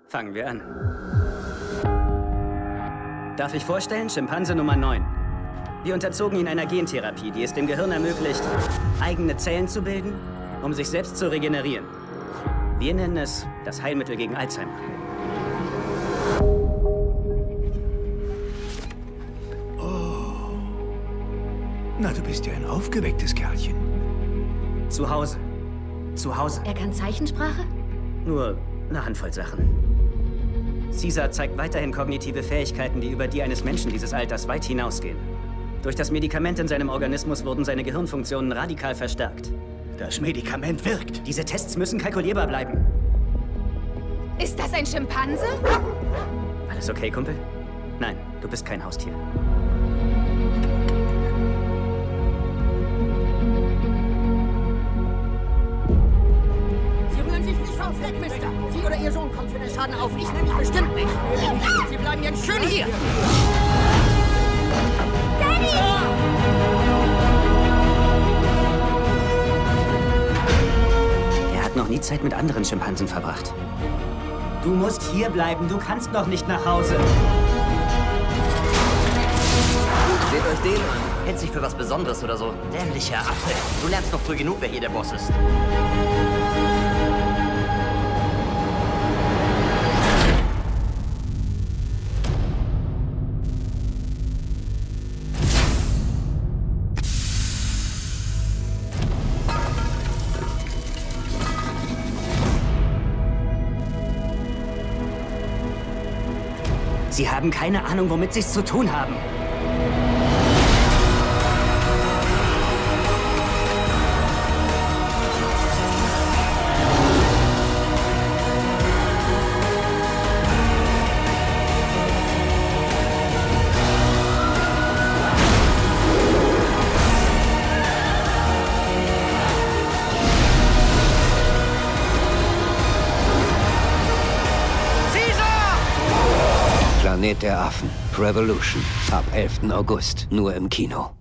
Fangen wir an. Darf ich vorstellen, Schimpanse Nummer 9. Wir unterzogen ihn einer Gentherapie, die es dem Gehirn ermöglicht, eigene Zellen zu bilden, um sich selbst zu regenerieren. Wir nennen es das Heilmittel gegen Alzheimer. Oh. Na, du bist ja ein aufgewecktes Kerlchen. Zu Hause. Zu Hause. Er kann Zeichensprache? Nur eine Handvoll Sachen. Caesar zeigt weiterhin kognitive Fähigkeiten, die über die eines Menschen dieses Alters weit hinausgehen. Durch das Medikament in seinem Organismus wurden seine Gehirnfunktionen radikal verstärkt. Das Medikament wirkt. Diese Tests müssen kalkulierbar bleiben. Ist das ein Schimpanse? Alles okay, Kumpel? Nein, du bist kein Haustier. Sie rühren sich nicht vom Fleck, Mister. Sie oder Ihr Sohn kommt für den Schaden auf. Ich nämlich bestimmt nicht. Sie bleiben jetzt schön hier. Daddy! Er hat noch nie Zeit mit anderen Schimpansen verbracht. Du musst hier bleiben. Du kannst noch nicht nach Hause. Seht euch den an. Hält sich für was Besonderes oder so. Dämlicher Affe. Du lernst noch früh genug, wer hier der Boss ist. Sie haben keine Ahnung, womit Sie es zu tun haben. Planet der Affen. Revolution. Ab 11. August. Nur im Kino.